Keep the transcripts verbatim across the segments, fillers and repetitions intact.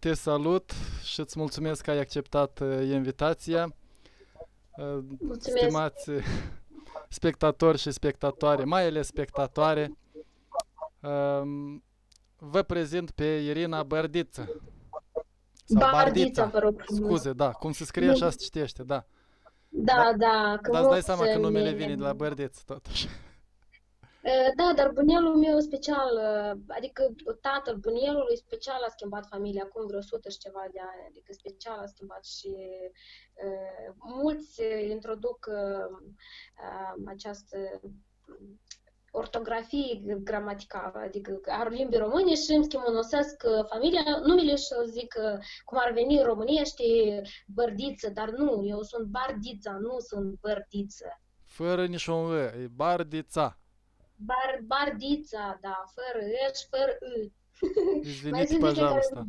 te salut și îți mulțumesc că ai acceptat uh, invitația. Uh, Mulțumesc. Stimați spectatori și spectatoare, mai ales spectatoare, uh, vă prezint pe Irina Bărdiță. Sau Bardița, vă rog frumos. Scuze, da, cum se scrie așa se citește, da. Da, da. Dar îți dai seama că numele vine de la Bărdiță, totuși. Da, dar bunelul meu special, adică tatăl bunelului special a schimbat familia acum vreo sută și ceva de ani, adică special a schimbat și uh, mulți introduc uh, această ortografie gramaticară, adică ar limbii române și îmi schimonosesc familia, numele și zic cum ar veni în românește Bărdiță, dar nu, eu sunt Bardița, nu sunt Bărdiță. Fără niciun E, e Bardița. Bar, Bardița, da, fără E și fără I. Извините, пожалуйста.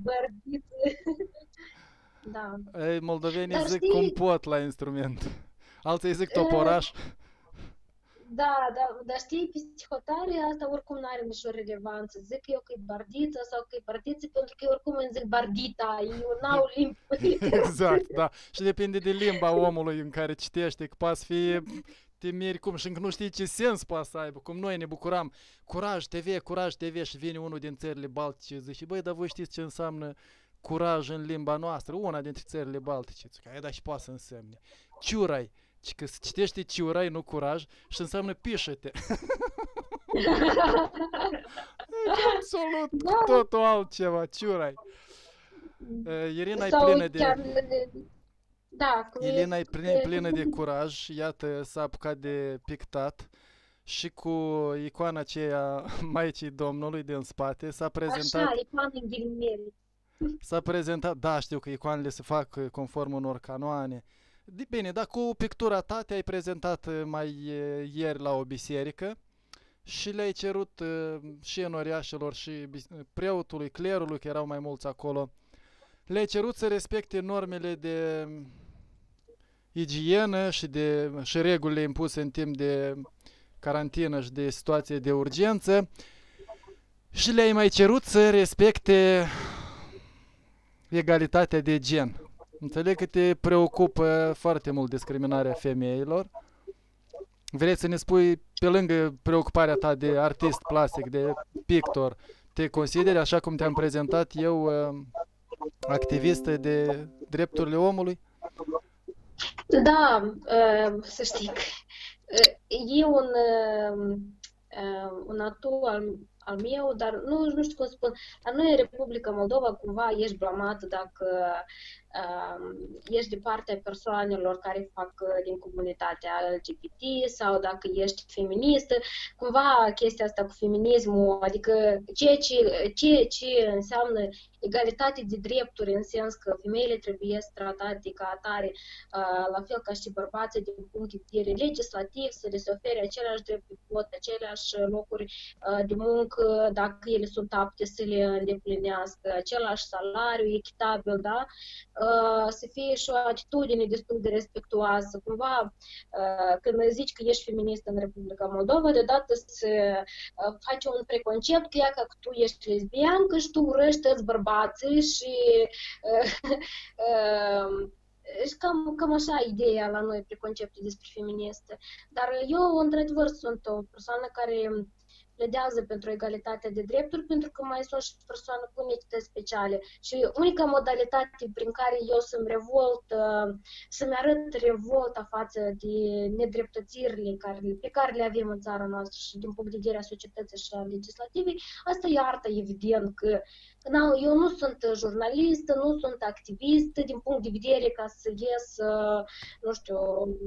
Da. Ei, moldovenii Dar zic știi... cum pot la instrument. Alții zic toporaș. Da, da, dar știi, psihotare asta oricum nu are nicio relevanță. Zic eu că e Bardița sau că e Bardiță, pentru că eu oricum îmi zic Bardita, eu n-au limbi. Exact, da. Și depinde de limba omului în care citește, că poate să fie... te miri cum și încă nu știi ce sens poate să aibă, cum noi ne bucuram. Curaj T V, Curaj T V și vine unul din țările baltice și zice, băi, dar voi știți ce înseamnă curaj în limba noastră? Una dintre țările baltice. Zic, da, și poate să însemne. Ciurai. Că se citește ciurai, nu curaj, și înseamnă pișă-te. Absolut da. Totul altceva, ciurai. Irina e plină de... Chiar... Da, Elena e plină, plină de curaj, iată, s-a apucat de pictat și cu icoana aceea Maicii Domnului din spate s-a prezentat... Așa, icoana în ghilimele. S-a prezentat, da, știu că icoanele se fac conform unor canoane. Bine, dar cu pictura ta te-ai prezentat mai ieri la o biserică și le-ai cerut și enoriașilor și preotului, clerului, că erau mai mulți acolo, le-ai cerut să respecte normele de igienă și, de, și regulile impuse în timp de carantină și de situație de urgență și le-ai mai cerut să respecte egalitatea de gen. Înțeleg că te preocupă foarte mult discriminarea femeilor. Vrei să ne spui, pe lângă preocuparea ta de artist plastic, de pictor, te consideri, așa cum te-am prezentat eu, activistă de drepturile omului? Da, să știi că e un, un atu al, al meu, dar nu, nu știu cum spun, la noi în Republica Moldova cumva ești blamat dacă uh, ești de partea persoanelor care fac din comunitatea L G B T sau dacă ești feministă, cumva chestia asta cu feminismul, adică ceea ce, ceea ce înseamnă egalitate de drepturi în sens că femeile trebuie tratate ca atare, uh, la fel ca și bărbații din punct de vedere legislativ, să le se ofere aceleași drepturi, vot, aceleași locuri uh, de muncă, dacă ele sunt apte să le îndeplinească, același salariu echitabil, da? Uh, să fie și o atitudine destul de respectuoasă. Cumva, uh, când zici că ești feminist în Republica Moldova, deodată se uh, face un preconcept că ea că tu ești lesbiancă și tu urăști toți bărbații și uh, uh, și cam, cam așa ideea la noi, preconceptul despre feministe. Dar eu, într-adevăr, sunt o persoană care pledează pentru egalitatea de drepturi, pentru că mai sunt și persoane cu necesități speciale. Și unica modalitate prin care eu să-mi revolt, să-mi arăt revolta față de nedreptățirile care, pe care le avem în țara noastră și din punct de vedere a societății și a legislativei, asta e arta, evident, că eu nu sunt jurnalistă, nu sunt activistă din punct de vedere ca să ies, nu știu,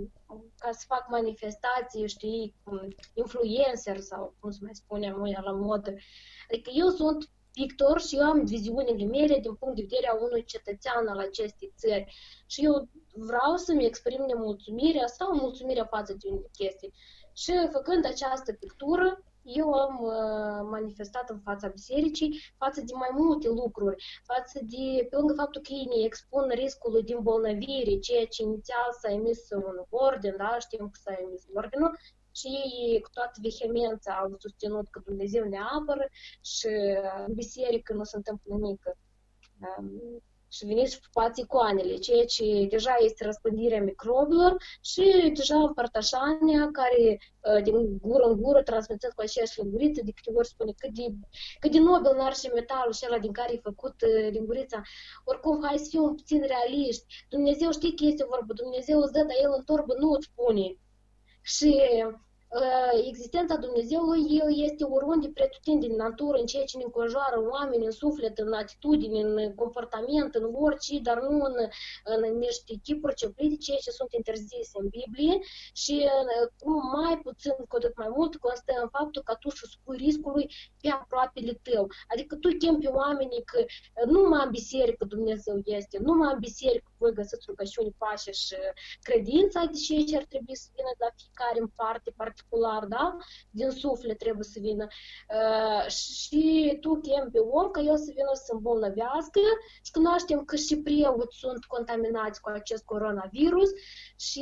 ca să fac manifestații, știi, influencer sau cum se mai spune muia la modă. Adică eu sunt pictor și eu am viziunile mele din punct de vedere a unui cetățean al acestei țări. Și eu vreau să-mi exprim nemulțumirea sau mulțumirea față de unele chestii. Și făcând această pictură, eu am uh, manifestat în fața bisericii față de mai multe lucruri, față de, pe lângă faptul că ei ne expun riscului de îmbolnăvire, ceea ce inițial s-a emis un ordin, da, știm că s-a emis ordinul, și ei cu toată vehemența au susținut că Dumnezeu ne apără și în biserică nu se întâmplă nimic. um, și veniți și pupați icoanele, ceea ce deja este răspândirea microbilor și deja împărtășania care din gură în gură, transmitând cu aceeași linguriță, de câte ori spune cât de, cât de nobil n-ar și metalul și ăla din care e făcut lingurița. Oricum, hai să fim puțin realiști. Dumnezeu știe că este vorba, Dumnezeu îți dă, dar El în torbă nu îți pune. Și existența Dumnezeului, El este oriunde pretutindeni în natură, în ceea ce ne înconjoară oameni, în suflet, în atitudine, în comportament, în orice, dar nu în, în niște chipuri ciuplite, ceea ce sunt interzise în Biblie și cu mai puțin, cu atât mai mult, constă în faptul că tu să spui riscului pe aproapele tău. Adică tu chemi pe oamenii că numai în biserică Dumnezeu este, numai în biserică voi găsiți rugăciuni, pace și credința, deși ce ar trebui să vină la fiecare în parte particular, da? Din suflet trebuie să vină. Uh, și tu chemi pe om ca el să vină să îmbolnăvească și cunoaștem că și preoți sunt contaminați cu acest coronavirus și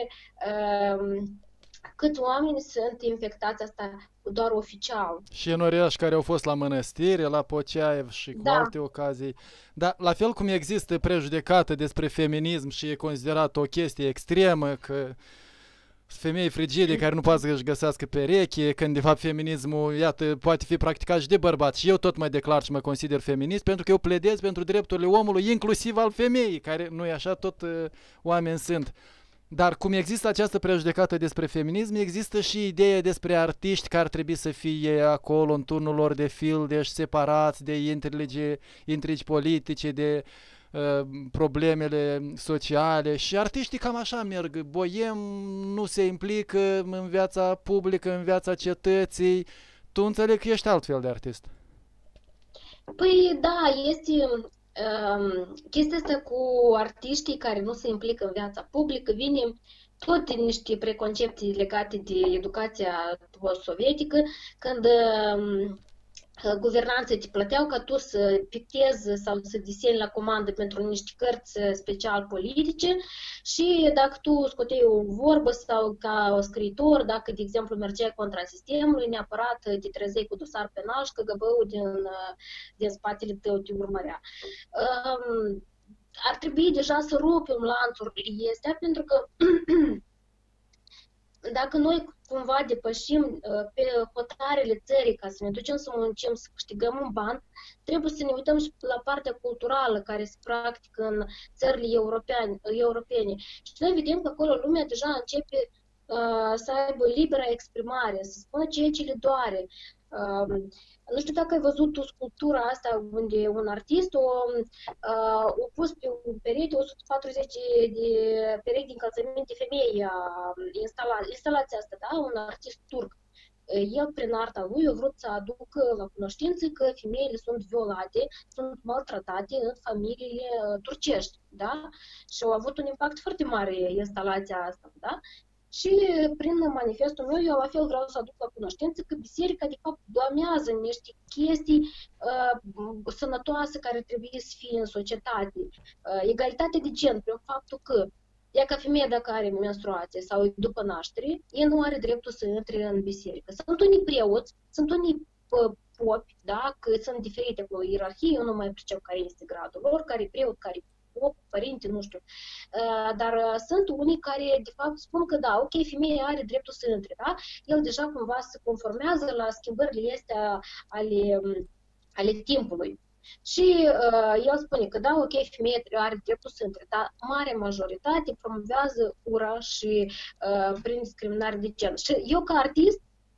uh, câți oameni sunt infectați asta doar oficial. Și în Oriaș care au fost la mănăstire, la Poceaev și cu da. alte ocazii. Dar la fel cum există prejudecată despre feminism și e considerat o chestie extremă, că femei frigide care nu poate să-și găsească pereche, când de fapt feminismul, iată, poate fi practicat și de bărbați. Și eu tot mă declar și mă consider feminist pentru că eu pledez pentru drepturile omului, inclusiv al femeii, care nu e așa, tot uh, oameni sunt. Dar cum există această prejudecată despre feminism, există și ideea despre artiști care ar trebui să fie acolo în turnul lor de fildeș, separați de intrigi, intrigi politice, de uh, problemele sociale și artiștii cam așa merg, boiem, nu se implică în viața publică, în viața cetății. Tu înțeleg că ești altfel de artist. Păi da, este... Um, chestia asta cu artiștii care nu se implică în viața publică vine tot din niște preconcepții legate de educația post-sovietică, când um, guvernanții te plăteau ca tu să pictezi sau să deseni la comandă pentru niște cărți special politice și dacă tu scoteai o vorbă sau ca o scriitor, dacă, de exemplu, mergeai contra sistemului, neapărat te trezeai cu dosar penal și că găbăul din, din spatele tău te urmărea. Um, ar trebui deja să rupem lanțurile astea, pentru că dacă noi cumva depășim uh, pe hotarele țării ca să ne ducem să muncim, să câștigăm un ban, trebuie să ne uităm și la partea culturală care se practică în țările europene. europene. Și noi vedem că acolo lumea deja începe uh, să aibă libera exprimare, să spună ceea ce le doare. Uh, nu știu dacă ai văzut tu sculptura asta unde un artist o, uh, o pus pe un perete o sută patruzeci de perechi de încălțăminte femei, uh, instala, instalația asta, da? Un artist turc. El, prin arta lui, a vrut să aducă la cunoștință că femeile sunt violate, sunt maltratate în familiile turcești, da? Și au avut un impact foarte mare instalația asta, da? Și prin manifestul meu, eu la fel vreau să aduc la cunoștință că biserica, de fapt, doamează niște chestii uh, sănătoase care trebuie să fie în societate. Uh, egalitate de gen, prin faptul că ea ca femeie dacă are menstruație sau după naștere, ea nu are dreptul să intre în biserică. Sunt unii preoți, sunt unii uh, popi, da, că sunt diferite cu ierarhie, eu nu mai pricep care este gradul lor, care preot, care pop, părinte, nu știu. Uh, dar uh, sunt unii care, de fapt, spun că da, ok, femeia are dreptul să intre, da? El deja cumva se conformează la schimbările astea ale, ale timpului. Și uh, el spune că da, ok, femeia are dreptul să intre, dar mare majoritate promovează ura și uh, prin discriminare de gen. Și eu ca artist,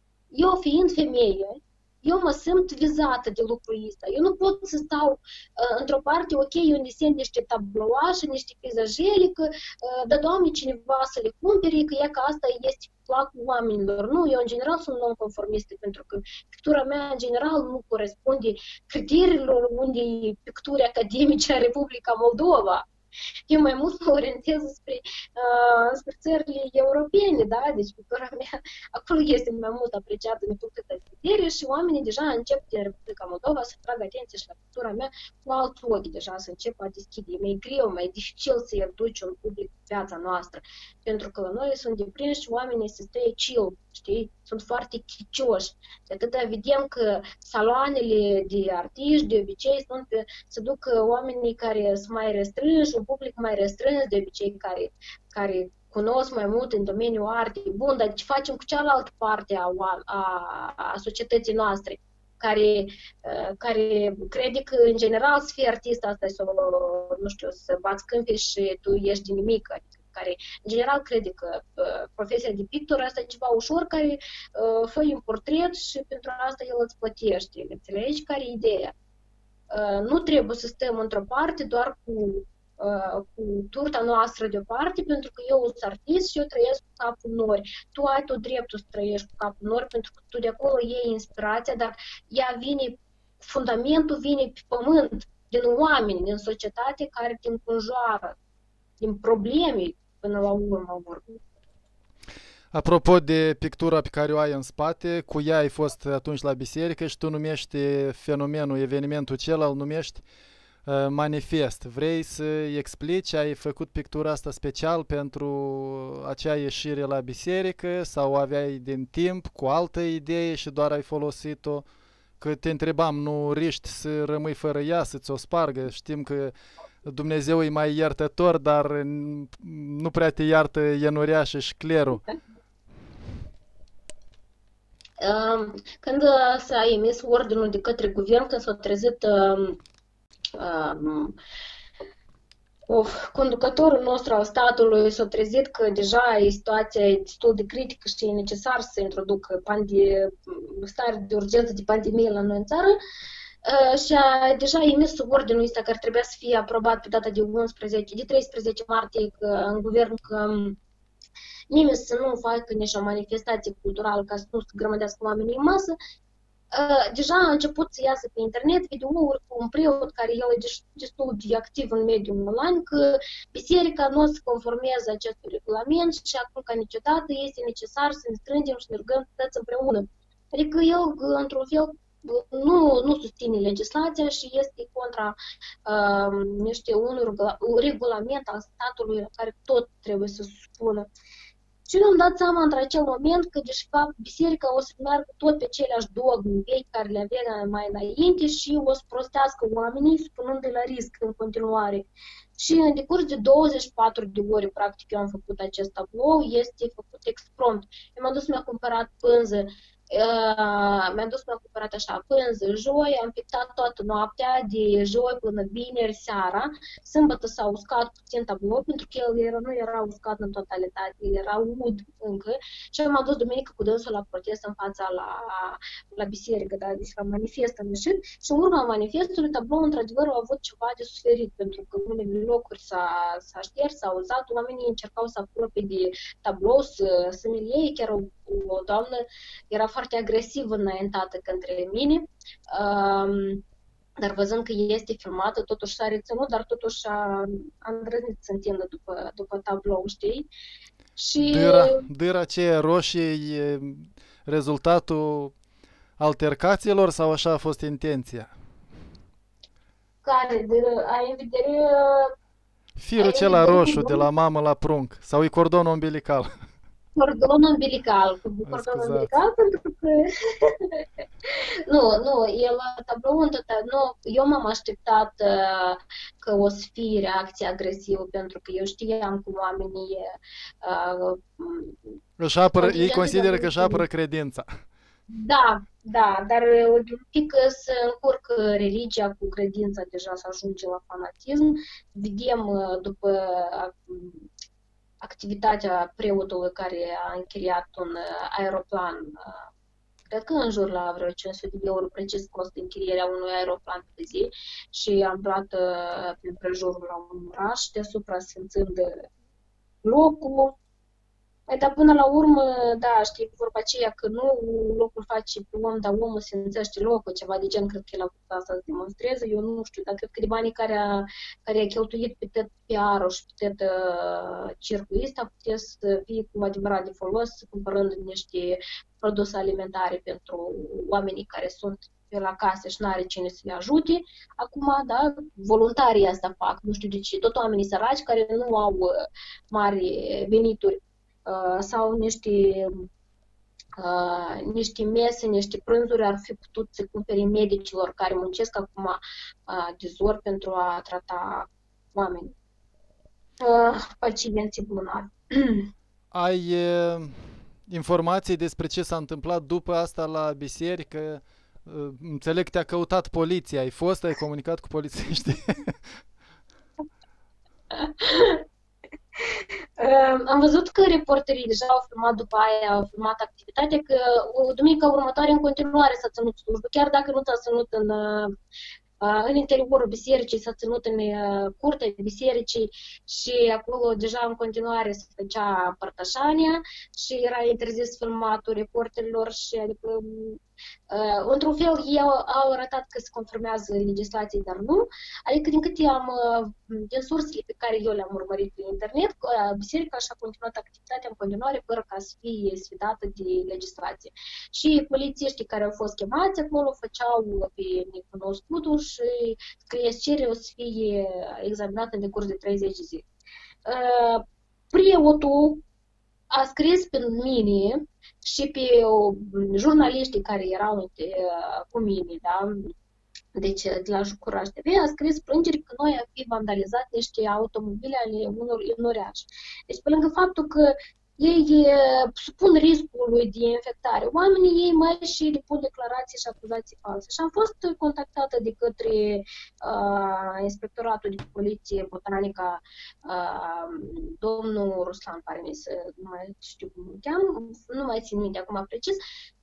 eu fiind femeie, eu mă simt vizată de lucrul ăsta. Eu nu pot să stau uh, într-o parte, ok, eu desen niște tablouașe, niște pizajele, că uh, da, Doamne, cineva să le cumpere, că ea că asta este placul oamenilor. Nu, eu în general sunt non-conformistă, pentru că pictura mea în general nu corespunde criteriilor unde e picturi academice a Republica Moldova. Eu mai mult mă orientez spre, uh, spre țările europene, da? Deci pictura mea acolo este mai mult apreciată din punct de vedere și oamenii deja încep din Republica Moldova să tragă atenție și la pictura mea cu alți ochi, deja să încep a deschide. E mai greu, mai dificil să-i aduci în public viața noastră, pentru că noi sunt deprinși și oamenii se stă chill, știi? sunt foarte chicioși. De atâta vedem că saloanele de artiști de obicei sunt pe, se duc oamenii care sunt mai restrânși, un public mai restrâns, de obicei care, care cunosc mai mult în domeniul artei. Bun, dar ce facem cu cealaltă parte a, a, a societății noastre? Care, care crede că, în general, să fii artist, asta e să, nu știu, să bați câmpii și tu ești din nimic. Adică, care, în general, crede că uh, profesia de pictor asta e ceva ușor, care uh, fă un portret și pentru asta el îți plătește. Înțelegi? Care e ideea? Uh, nu trebuie să stăm într-o parte doar cu cu turta noastră deoparte, pentru că eu sunt artist și eu trăiesc cu capul nori. Tu ai tot dreptul să trăiești cu capul nori, pentru că tu de acolo iei inspirația, dar ea vine, fundamentul vine pe pământ, din oameni, din societate care te înconjoară, din probleme, până la urmă vorbim. Apropo de pictura pe care o ai în spate, cu ea ai fost atunci la biserică și tu numești fenomenul, evenimentul acela, îl numești manifest. Vrei să explici, ai făcut pictura asta special pentru acea ieșire la biserică sau aveai din timp cu altă idee și doar ai folosit-o? Că te întrebam, nu riști să rămâi fără ea, să ți-o spargă? Știm că Dumnezeu e mai iertător, dar nu prea te iartă ienuriașă și clerul. Când s-a emis ordinul de către guvern, când s-a trezit Um, of, conducătorul nostru al statului s-a trezit că deja e situația e destul de critică și e necesar să introducă pandie, stare de urgență de pandemie la noi în țară uh, și a deja emis ordinul ăsta care trebuia să fie aprobat pe data de unsprezece, de treisprezece martie că, în guvern că nimeni să nu facă nici o manifestație culturală ca să nu se grămădească oamenii în masă. Uh, deja a început să iasă pe internet videouri cu un preot care el e destul de activ în mediul online că biserica nu o să conformeze acestui regulament și acum ca niciodată este necesar să ne strângem și ne rugăm toți împreună. Adică el, într-un fel, nu, nu susține legislația și este contra uh, niște unui regulament al statului la care tot trebuie să se supună. Și eu am dat seama într acel moment că, de fapt, biserica o să meargă tot pe aceleași dogme vechi care le avea mai înainte și o să prostească oamenii, spunându-i la risc în continuare. Și în decurs de douăzeci și patru de ore, practic, eu am făcut acest tablou, este făcut exprompt. Eu m-am dus, mi-am cumpărat pânză, uh, mi-am dus, mi-am cumpărat așa pânză, joi, am pictat toată noaptea, de joi până vineri seara, sâmbătă s-a uscat puțin tablou, pentru că el era, nu era uscat în totalitate, era ud încă, și m-am dus duminică cu dânsul la protest în fața la, la biserică, da, deci la manifest am ieșit, și în urma manifestului tablou într-adevăr a avut ceva de suferit, pentru că în unele locuri s-a, s-a șters, s-a uzat, oamenii încercau să apropie de tablou, să, să ne iei, chiar o, o doamnă era foarte agresiv înaintată către mine, um, dar văzând că este filmată, totuși s-a reținut, dar totuși a, a îndrăznit să întindă după, după tablou, știi? Și... Dâra, dâra aceea roșie e rezultatul altercațiilor sau așa a fost intenția? Care? De, ai în vedere... Firul acela roșu de la mamă la prunc sau e cordonul umbilical? Cordon umbilical, cu cordon umbilical, pentru că... nu, nu, el la tablou în total, nu, eu m-am așteptat uh, că o să fie reacție agresivă, pentru că eu știam cum oamenii... Uh, își apără, ei consideră că își apără credința. Da, da, dar un pic să încurcă religia cu credința, deja să ajunge la fanatism. Vedem după activitatea preotului care a închiriat un aeroplan, cred că în jur la vreo cinci sute de euro precis costă închirierea unui aeroplan pe zi și am luat pe împrejurul la un oraș, deasupra sfințând locul. Dar până la urmă, da, știi, vorba aceea că nu locul face pe om, dar omul sfințește locul, ceva de gen, cred că el a făcut asta să demonstreze, eu nu știu, dar cred că de banii care a, care a cheltuit pe tot P R-ul și pe tot uh, circul ăsta, putea să fie cu adevărat de folos, cumpărând niște produse alimentare pentru oamenii care sunt pe la casă și n-are cine să le ajute. Acum, da, voluntarii asta fac, nu știu de ce, tot oamenii săraci care nu au uh, mari venituri, Uh, sau niște uh, niște mese, niște prânzuri ar fi putut să cumpere medicilor care muncesc acum uh, de zor pentru a trata oameni, uh, pacienții bolnavi. Ai e, informații despre ce s-a întâmplat după asta la biserică? Înțeleg că te-a căutat poliția. Ai fost, ai comunicat cu polițiștii? Am văzut că reporterii deja au filmat după aia, au filmat activitatea, că duminica următoare în continuare s-a ținut slujbă, chiar dacă nu s-a ținut în, în interiorul bisericii, s-a ținut în curtea bisericii și acolo deja în continuare se făcea părtășania și era interzis filmatul reporterilor și adică Uh, într-un fel, ei au, au arătat că se conformează legislației, dar nu. Adică, din câte am, uh, din sursele pe care eu le-am urmărit pe internet, uh, biserica și-a continuat activitatea în continuare, fără ca să fie sfidată de legislație. Și polițiștii care au fost chemați acolo făceau pe necunoscutul și scrie cerere o să fie examinată în decurs de treizeci de zile. Uh, preotul a scris pe mine și pe jurnaliștii care erau cu mine, da? Deci de la Curaj T V, a scris plângeri că noi am fi vandalizat niște automobile ale unor ignorași. Deci pe lângă faptul că ei supun riscului de infectare, oamenii ei mai și depun declarații și acuzații false. Și am fost contactată de către uh, Inspectoratul de Poliție Botanica, uh, domnul Ruslan, pare mi să nu mai știu cum îl cheamă, nu mai țin minte acum precis.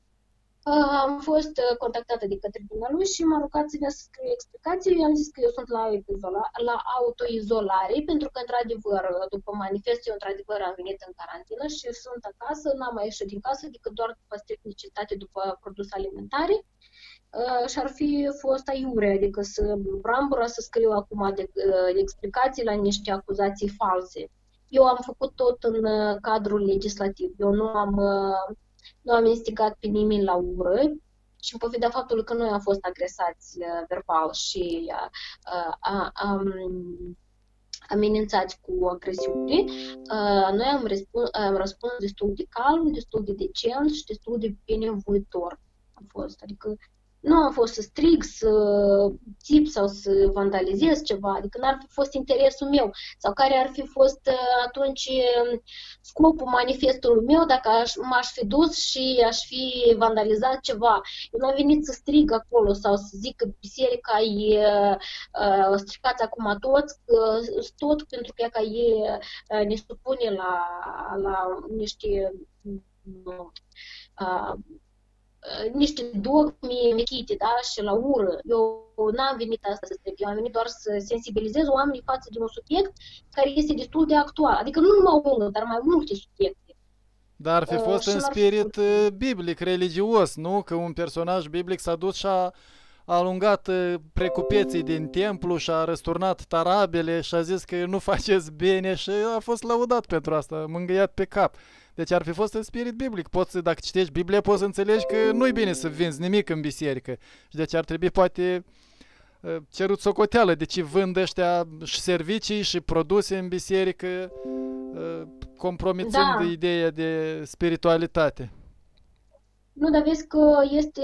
Uh, am fost contactată de către dumnealui și m-a rugat să vină să scriu explicații. Eu am zis că eu sunt la, la autoizolare, pentru că, într-adevăr, după manifest, eu, într-adevăr, am venit în carantină și sunt acasă, n-am mai ieșit din casă decât doar după strict necesitate, după produse alimentare. Uh, și ar fi fost aiure, adică să brambura să scriu acum de, uh, de explicații la niște acuzații false. Eu am făcut tot în uh, cadrul legislativ. Eu nu am... Uh, Nu am instigat pe nimeni la ură și în pofida faptului că noi am fost agresați uh, verbal și uh, uh, um, amenințați cu agresiune, uh, noi am răspuns, am răspuns destul de calm, destul de decent și destul de binevoitor. Am fost, adică nu am fost să strig, să țip sau să vandalizez ceva, adică n-ar fi fost interesul meu sau care ar fi fost atunci scopul manifestului meu dacă aș, m-aș fi dus și aș fi vandalizat ceva. Eu n-am venit să strig acolo sau să zic că biserica e uh, stricați acum toți, uh, tot pentru că ca ei uh, ne supune la, la niște uh, niște dogme vechite, da, și la ură. Eu n-am venit asta să strig, eu am venit doar să sensibilizez oamenii față de un subiect care este destul de actual. Adică nu numai unul, dar mai multe subiecte. Dar ar fi fost uh, în spirit uh, biblic, religios, nu? Că un personaj biblic s-a dus și a alungat uh, precupeții din templu și a răsturnat tarabele și a zis că nu faceți bine și a fost lăudat pentru asta, mângâiat pe cap. Deci ar fi fost în spirit biblic. Poți, dacă citești Biblia, poți să înțelegi că nu-i bine să vinzi nimic în biserică. Și deci ar trebui, poate, cerut socoteală de ce vând ăștia și servicii și produse în biserică, compromițând da. Ideea de spiritualitate. Nu, dar vezi că este...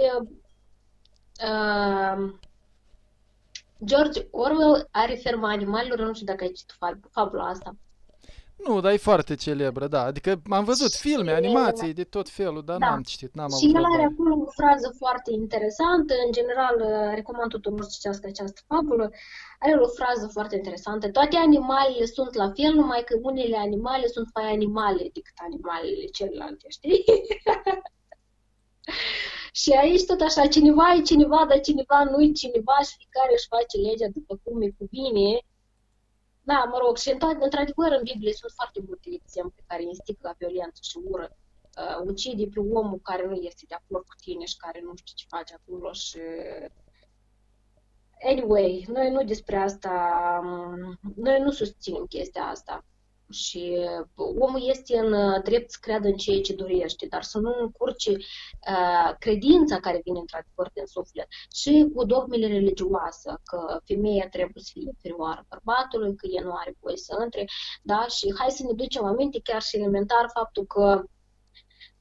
Uh, George Orwell are ferma animalelor, nu știu dacă ai citit fabula asta. Nu, dar e foarte celebră, da. Adică am văzut filme, animații de tot felul, dar da. N-am citit, n-am avut. Și el are acolo o frază foarte interesantă, în general recomand tuturor să citească această fabulă. Are o frază foarte interesantă. Toate animalele sunt la fel, numai că unele animale sunt mai animale decât animalele celelalte, știi? Și aici tot așa, cineva e cineva, dar cineva nu e cineva și fiecare își face legea după cum e cuvine. Da, mă rog, și într-adevăr în Biblie sunt foarte multe exemple care instigă la violență și ură. Uh, ucide pe omul care nu este de acord cu tine și care nu știe ce face acolo și... Anyway, noi nu despre asta, noi nu susținem chestia asta. Și omul este în drept să creadă în ceea ce dorește, dar să nu încurce uh, credința care vine într-adevăr din suflet și cu dogmele religioase, că femeia trebuie să fie inferioară bărbatului, că ea nu are voie să intre, da? Și hai să ne ducem aminte chiar și elementar faptul că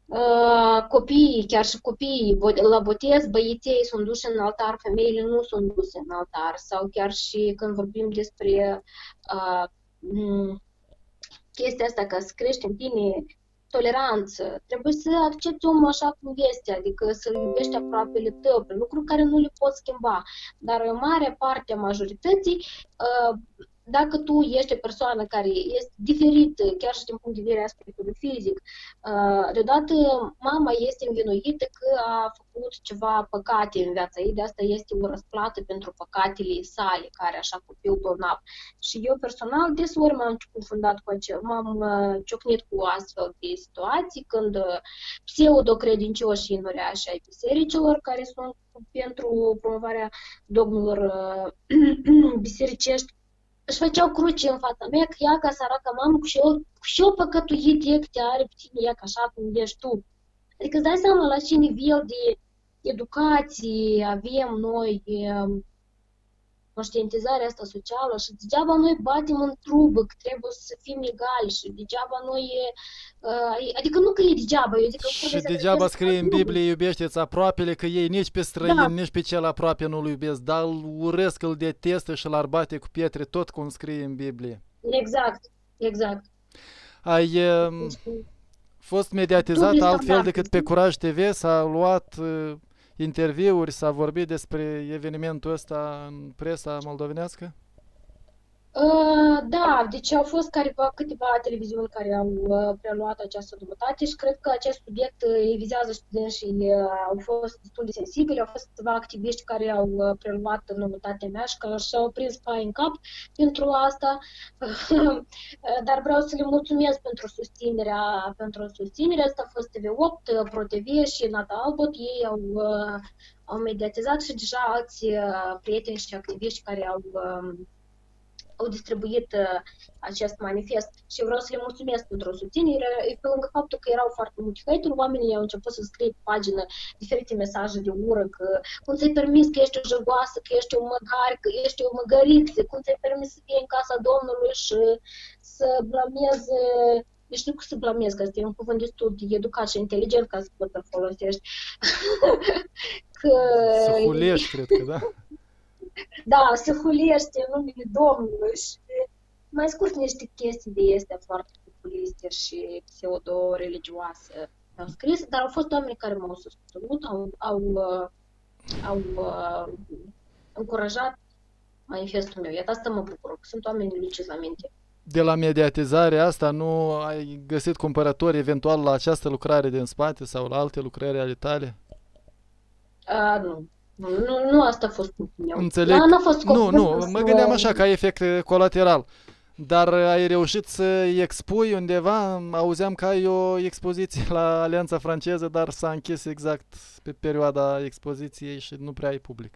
Uh, copiii, chiar și copiii, bo- la botez, băieții sunt duși în altar, femeile nu sunt duse în altar. Sau chiar și când vorbim despre uh, m- chestia asta, ca să crești în tine toleranță, trebuie să accepti omul așa cum este, adică să iubești aproapele tău, pe lucruri care nu le poți schimba. Dar în mare parte a majorității, uh, dacă tu ești o persoană care este diferită, chiar și din punct de vedere aspectului fizic, uh, deodată mama este învinuită că a făcut ceva păcate în viața ei, de asta este o răsplată pentru păcatele sale, care așa copil bolnav. Și eu personal desori m-am confundat cu acel, m-am uh, ciocnit cu astfel de situații când uh, pseudo-credincioșii învăreași ai bisericilor care sunt pentru promovarea dogmelor uh, bisericești își făceau cruce în fața mea că ea ca săracă mamă cu și eu, și eu păcătuit e că te are pe tine ea ca așa cum ești tu. Adică îți dai seama la ce nivel de educație avem noi, um, conștientizarea asta socială și degeaba noi batem în trubă că trebuie să fim egali și degeaba noi e, uh, adică nu că e degeaba, eu zic că Și degeaba scrie în Biblie iubește-ți aproapele, că ei nici pe străin, da. nici pe cel aproape nu-l iubesc, dar îl urăsc, îl detestă și l-ar bate cu pietre, tot cum scrie în Biblie. Exact, exact. Ai uh, fost mediatizat Dubli altfel standarde. decât pe Curaj T V, s-a luat uh, interviuri, s-a vorbit despre evenimentul ăsta în presa moldovenească? Uh, da, deci au fost careva, câteva televiziuni care au uh, preluat această noutate și cred că acest subiect uh, îi vizează studenți și uh, au fost destul de sensibili. Au fost câteva activiști care au uh, preluat noutatea mea și care și-au prins pai în cap pentru asta. Dar vreau să le mulțumesc pentru susținerea, pentru susținerea asta. A fost T V opt, ProTV și Nata Albot. Ei au, uh, au mediatizat și deja alți uh, prieteni și activiști care au uh, au distribuit uh, acest manifest și vreau să le mulțumesc pentru susținere, pe lângă faptul că erau foarte mulți hateri, oamenii au început să scrie pe pagină diferite mesaje de ură, că cum ți-ai permis că ești o jăgoasă, că ești o măgar, că ești o măgăriță, cum ți-ai permis să fii în casa Domnului și să blameze, deci nu că să blamez, că este un cuvânt destul de educat și inteligent ca să poți să folosești. că... Să hulești, cred că, da? Da, se huliește în numele Domnului și mai scurt niște chestii de astea foarte populiste și pseudo-religioase au scris, dar au fost oameni care m-au susținut, au, au, au, au încurajat manifestul meu. Iată, asta mă bucur, că sunt oameni luciți la minte. De la mediatizarea asta nu ai găsit cumpărători eventual la această lucrare din spate sau la alte lucrări ale tale? A, nu. Nu, nu asta a fost punctul meu. Înțeleg. Da, n-a fost nu, nu, mă gândeam așa ca efect colateral. Dar ai reușit să expui undeva? Auzeam că ai o expoziție la Alianța Franceză, dar s-a închis exact pe perioada expoziției și nu prea ai public.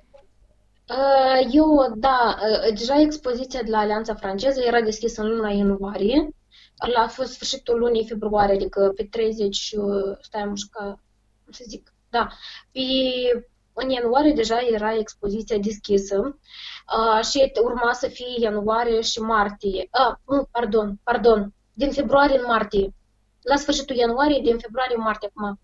Eu, da, deja expoziția de la Alianța Franceză era deschisă în luna ianuarie. La sfârșitul lunii februarie, adică pe treizeci, stai mușca, să zic, da, pe în ianuarie deja era expoziția deschisă uh, și urma să fie ianuarie și martie. Ah, nu, pardon, pardon, din februarie în martie. La sfârșitul ianuarie, din februarie în martie acum.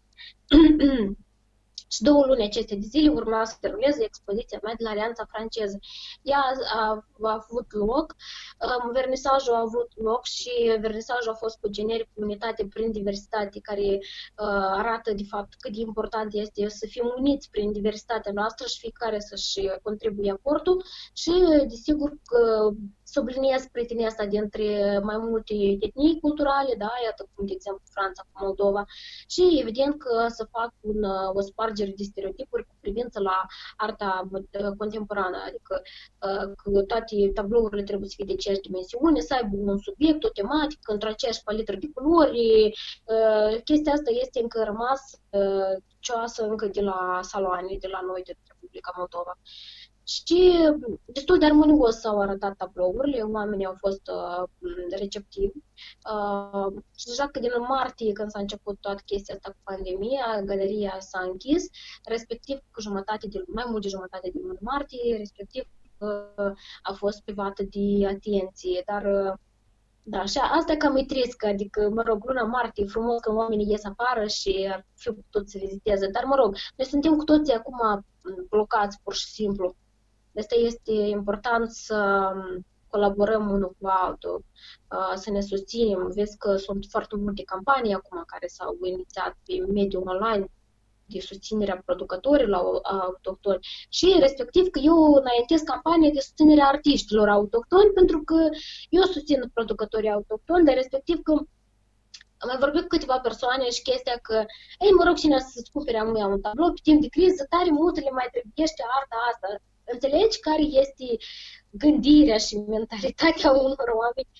Și două luni aceste de zile urma să deruleze expoziția mea de la Alianța Franceză. Ea a, a avut loc, um, vernisajul a avut loc și vernisajul a fost cu generic unitate prin diversitate, care uh, arată de fapt cât de important este să fim uniți prin diversitatea noastră și fiecare să-și contribuie aportul și desigur că subliniez prietenia asta dintre mai multe etnii culturale, da, iată cum de exemplu Franța cu Moldova și evident că să fac un, o spargere de stereotipuri cu privință la arta contemporană, adică că toate tablourile trebuie să fie de aceeași dimensiune, să aibă un subiect, o tematică, într-o aceeași palitră de culori. Chestia asta este încă rămas cioasă încă de la saloane, de la noi, de Republica Moldova. Și destul de armonios s-au arătat tablourile, oamenii au fost uh, receptivi. Uh, și deja că din martie, când s-a început toată chestia asta cu pandemia, galeria s-a închis, respectiv cu jumătate de, mai mult de jumătate din martie, respectiv uh, a fost privată de atenție. Dar uh, Da, și asta cam e trist, adică, mă rog, luna martie, e frumos că oamenii ies afară și ar fi putut să viziteze, dar, mă rog, noi suntem cu toții acum blocați, pur și simplu. De asta este important să colaborăm unul cu altul, să ne susținem. Vezi că sunt foarte multe campanii acum care s-au inițiat pe mediul online de susținerea producătorilor autohtoni și respectiv că eu înaintez campanie de susținere a artiștilor autohtoni pentru că eu susțin producătorii autohtoni, dar respectiv că am mai vorbit cu câteva persoane și chestia că, ei, mă rog, cine să-ți cumpere amuia un tablou pe timp de criză, tare mult le mai trebuiește arta asta. Înțelegi care este gândirea și mentalitatea unor oameni?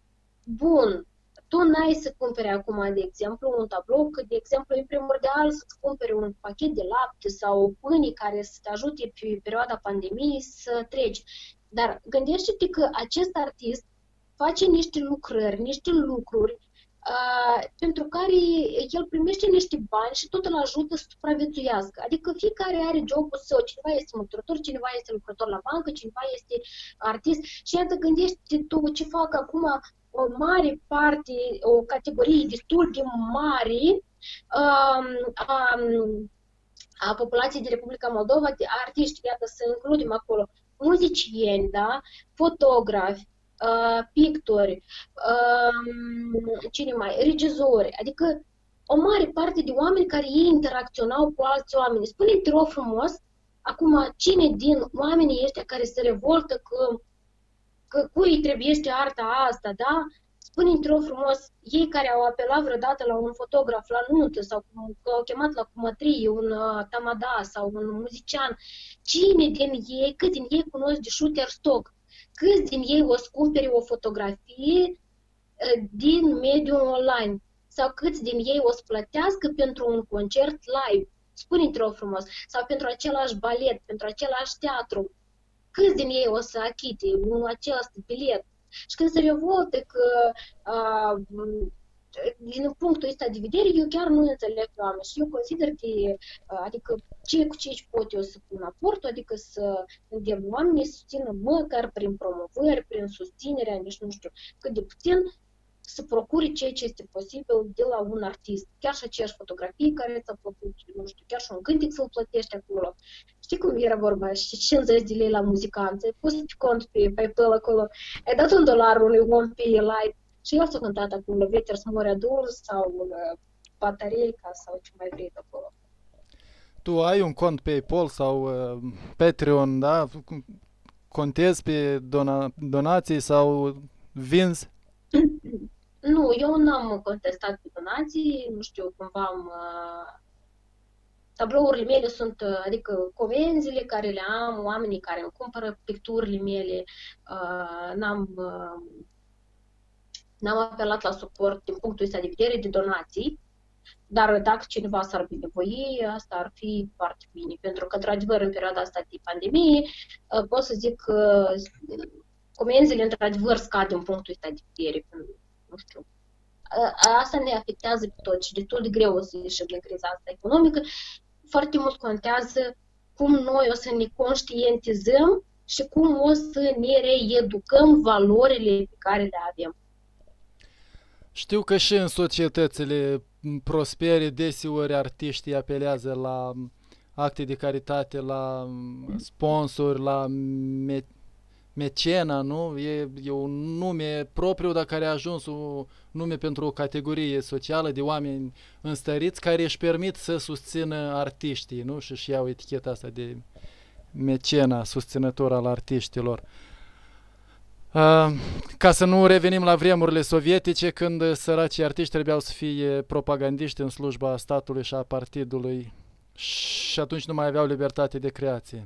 Bun, tu n-ai să cumpere acum, de exemplu, un tablou, că, de exemplu, e primordial să-ți cumpere un pachet de lapte sau pâini care să te ajute pe perioada pandemiei să treci. Dar gândește-te că acest artist face niște lucrări, niște lucruri Uh, pentru care el primește niște bani și tot îl ajută să supraviețuiască. Adică fiecare are jobul său, cineva este măturător, cineva este lucrător la bancă, cineva este artist și iată gândește tu ce fac acum o mare parte, o categorie destul de mare um, um, a populației din Republica Moldova, de artiști, iată să includem acolo muzicieni, da? Fotografi, Uh, pictori, uh, cine mai, regizori, adică o mare parte de oameni care ei interacționau cu alți oameni. Spune-mi, te rog frumos, acum cine din oamenii ăștia care se revoltă că, că cui îi trebuiește arta asta, da? Spune-mi, te rog frumos, ei care au apelat vreodată la un fotograf la nuntă sau că au chemat la cumătrie un uh, tamada sau un muzician, cine din ei, cât din ei cunosc de Shutterstock? Câți din ei o să cumpere o fotografie din mediul online? Sau câți din ei o să plătească pentru un concert live? Spune-te rog frumos. Sau pentru același balet, pentru același teatru? Câți din ei o să achite un acest bilet? Și când se revoltă că uh, din punctul ăsta de vedere, eu chiar nu înțeleg oameni și eu consider că, adică, ce cu ce pot eu să pun aportul, adică să îndemn oamenii să susțină măcar prin promovări, prin susținerea, nici nu știu cât de puțin, să procure ceea ce este posibil de la un artist. Chiar și aceeași fotografie care ți-a plăcut, nu știu, chiar și un cântec să-l plătești acolo. Știi cum era vorba? Și cincizeci de lei la muzicant, ai pus pe cont pe PayPal acolo, ai dat un dolar unui om pe live, și el s-a cântat acolo, Veter să mori adus sau uh, Batareica sau ce mai vrei acolo. Tu ai un cont PayPal sau uh, Patreon, da? Contezi pe dona- donații sau vinzi? Nu, eu n-am contestat pe donații, nu știu, cumva am... Uh, tablourile mele sunt, uh, adică comenzile care le am, oamenii care îmi cumpără picturile mele, uh, n-am... Uh, N-am apelat la suport din punctul ăsta de vedere de donații, dar dacă cineva s-ar binevoi, asta ar fi foarte bine. Pentru că, într-adevăr, în perioada asta de pandemie, pot să zic că comenzile, într-adevăr, scad din punctul ăsta de vedere. Nu știu. Asta ne afectează pe toți și destul de greu o să ieșim din criza asta economică. Foarte mult contează cum noi o să ne conștientizăm și cum o să ne reeducăm valorile pe care le avem. Știu că și în societățile prospere deseori artiștii apelează la acte de caritate, la sponsori, la me- mecena, nu? E, e un nume propriu, dar care a ajuns un nume pentru o categorie socială de oameni înstăriți care își permit să susțină artiștii, nu? Și își iau eticheta asta de mecena, susținător al artiștilor. Uh, ca să nu revenim la vremurile sovietice, când săracii artiști trebuiau să fie propagandiști în slujba statului și a partidului și atunci nu mai aveau libertate de creație.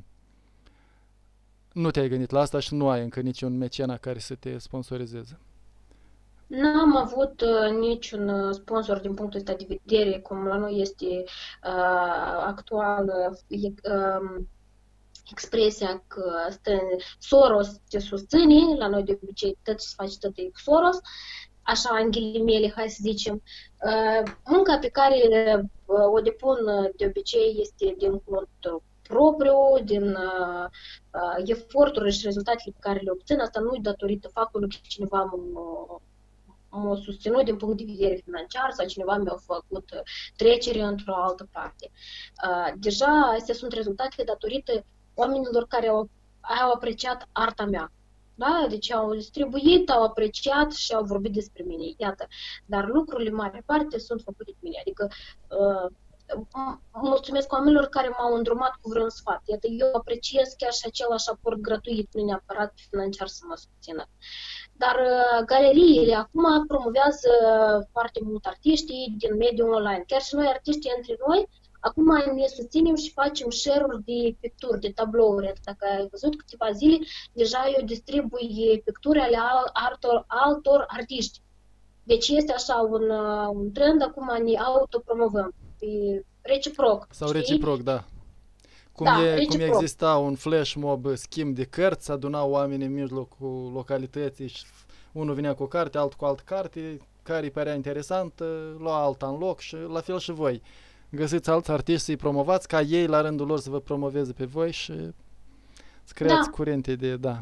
Nu te-ai gândit la asta și nu ai încă niciun mecena care să te sponsorizeze? N-am avut uh, niciun sponsor din punctul ăsta de vedere, cum la noi este uh, actual uh, expresia că stă, Soros te susține, la noi de obicei tot se face tot cu Soros, așa în ghilimele, hai să zicem. Uh, munca pe care uh, o depun de obicei este din cont propriu, din uh, uh, eforturile și rezultatele pe care le obțin, asta nu e datorită faptului că cineva mă m-a susținut din punct de vedere financiar sau cineva mi-a făcut trecere într-o altă parte. Deja astea sunt rezultate datorită oamenilor care au, au apreciat arta mea. Da? Deci au distribuit, au apreciat și au vorbit despre mine. Iată. Dar lucrurile mare parte sunt făcute de mine. Adică uh, mulțumesc oamenilor care m-au îndrumat cu vreun sfat. Iată, eu apreciez chiar și același aport gratuit, nu neapărat financiar să mă susțină. Dar uh, galeriile acum promovează foarte mult artiștii din mediul online. Chiar și noi, artiștii între noi, acum ne susținem și facem share-uri de picturi, de tablouri. Dacă ai văzut câteva zile, deja eu distribui picturi ale altor, altor artiști. Deci este așa un, un trend, acum ne autopromovăm. Reciproc. Sau știi? Reciproc, da. Cum, da, e, cum exista un flash mob schimb de cărți, adunau oamenii în mijlocul localității și unul vinea cu o carte, altul cu altă carte, care îi părea interesant, lua alta în loc și la fel și voi. Găsiți alți artiști să-i promovați, ca ei la rândul lor să vă promoveze pe voi și să creați da. curente de... Da.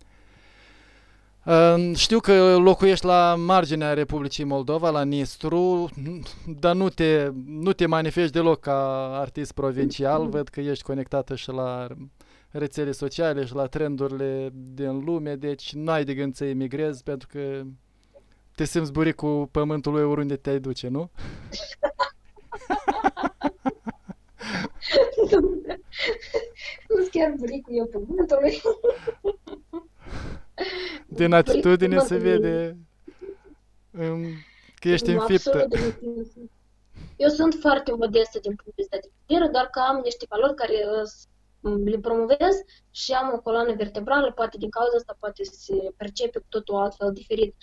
Uh, știu că locuiești la marginea Republicii Moldova, la Nistru, dar nu te, nu te manifesti deloc ca artist provincial. Văd că ești conectată și la rețele sociale și la trendurile din lume, deci nu ai de gând să emigrezi pentru că te simți buricul pământului oriunde te-ai duce, nu? Nu-s chiar buricul eu pământului. Din atitudine se vede um, că ești înfiptă. Eu sunt foarte modestă din punct de vedere, doar că am niște valori care le promovez și am o coloană vertebrală, poate din cauza asta poate se percepe cu totul altfel diferit.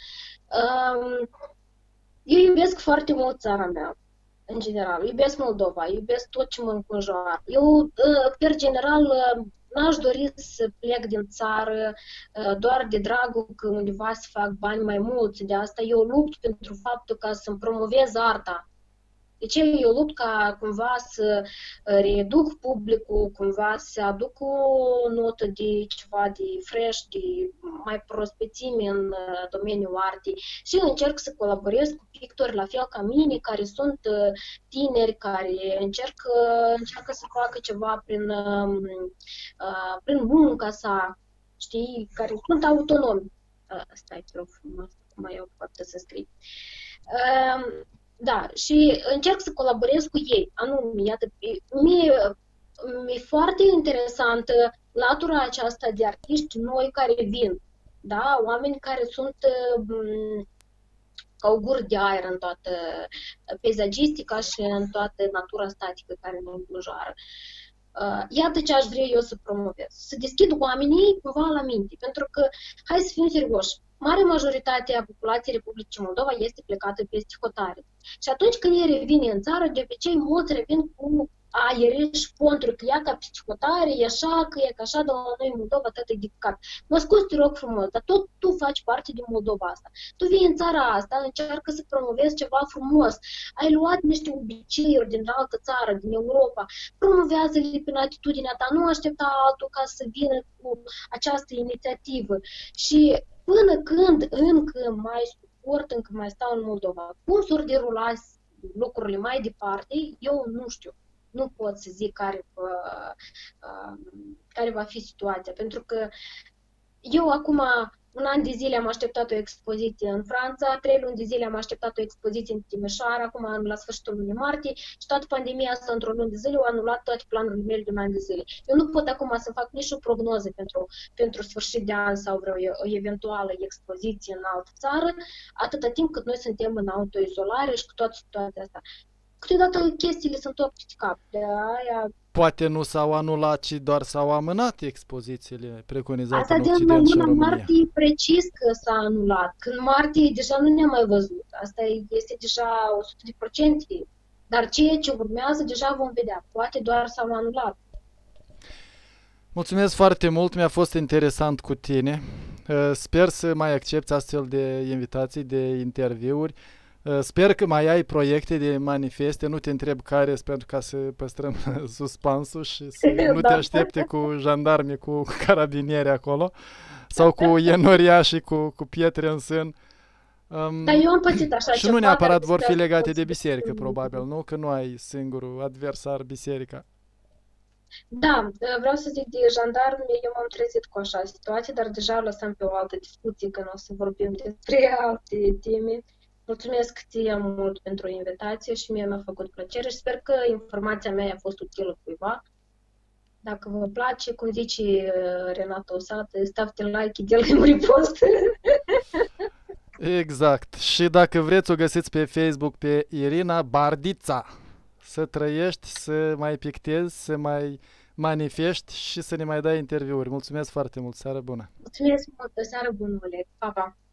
Eu iubesc foarte mult țara mea. În general, iubesc Moldova, iubesc tot ce mă înconjoară. Eu, per general, n-aș dori să plec din țară doar de dragul că undeva să fac bani mai mulți. De asta eu lupt pentru faptul ca să-mi promovez arta. De ce eu lupt ca cumva să reeduc publicul, cumva să aduc o notă de ceva de fresh, de mai prospețime în domeniul artei și încerc să colaborez cu pictori la fel ca mine, care sunt tineri, care încercă, încercă să facă ceva prin, prin munca sa, știi, care sunt autonomi. Stai, te rog frumos, mai eu poate să scrii. Da, și încerc să colaborez cu ei. Anume, iată, mie mi-e foarte interesantă latura aceasta de artiști noi care vin. Da? Oameni care sunt um, ca o gură de aer în toată peisagistica și în toată natura statică care ne înconjoară. Uh, iată ce aș vrea eu să promovez. Să deschid oamenii cumva la minte. Pentru că, hai să fim serioși, mare majoritate a populației Republicii Moldova este plecată peste hotare. Și atunci când ei revin în țară, de obicei mulți revin cu aere și ponturi, că ea ca peste hotare, e așa, că e ca așa, dar la noi în Moldova tot e dicat. Mă scuz, te rog frumos, dar tot tu faci parte din Moldova asta. Tu vii în țara asta, încearcă să promovezi ceva frumos. Ai luat niște obiceiuri din altă țară, din Europa, promovează-le prin atitudinea ta, nu aștepta altul ca să vină cu această inițiativă. Și până când încă mai suport, încă mai stau în Moldova, cum s-or derula lucrurile mai departe, eu nu știu. Nu pot să zic care, uh, uh, care va fi situația, pentru că eu acum un an de zile am așteptat o expoziție în Franța, trei luni de zile am așteptat o expoziție în Timișoara, acum la sfârșitul lunii martie și toată pandemia asta într-o lună de zile au anulat toate planurile mele de un an de zile. Eu nu pot acum să fac nici o prognoză pentru, pentru sfârșit de an sau vreo o eventuală expoziție în altă țară, atâta timp cât noi suntem în autoizolare și cu toată situația asta. Câteodată chestiile sunt tot pe cap. De aia... Poate nu s-au anulat, ci doar s-au amânat expozițiile preconizate asta în Occident și în România. Asta martie precis că s-a anulat. Când martie deja nu ne-am mai văzut. Asta este deja o sută la sută. Dar ceea ce urmează deja vom vedea. Poate doar s-au anulat. Mulțumesc foarte mult, mi-a fost interesant cu tine. Sper să mai accepți astfel de invitații, de interviuri. Sper că mai ai proiecte de manifeste, nu te întreb care, pentru ca să păstrăm suspansul și să nu te aștepte cu jandarmi, cu carabinieri acolo sau cu ienoria și cu, cu pietre în sân. Um, Dar eu am pățit așa și ceva, nu neapărat dar vor fi sper că legate o de să- biserică, probabil, nu? Că nu ai singurul adversar biserica. Da, vreau să zic de jandarmi, eu m-am trezit cu așa situație, dar deja o lăsăm pe o altă discuție când o să vorbim despre alte teme. Mulțumesc ție mult pentru invitație și mie mi-a făcut plăcere și sper că informația mea a fost utilă cuiva. Dacă vă place, cum zice uh, Renato Osată, stavte like, dă-l în repost. Exact. Și dacă vreți, o găsiți pe Facebook pe Irina Bardița. Să trăiești, să mai pictezi, să mai manifesti și să ne mai dai interviuri. Mulțumesc foarte mult. Seară bună! Mulțumesc mult, seară bună, Oleg. Pa, pa!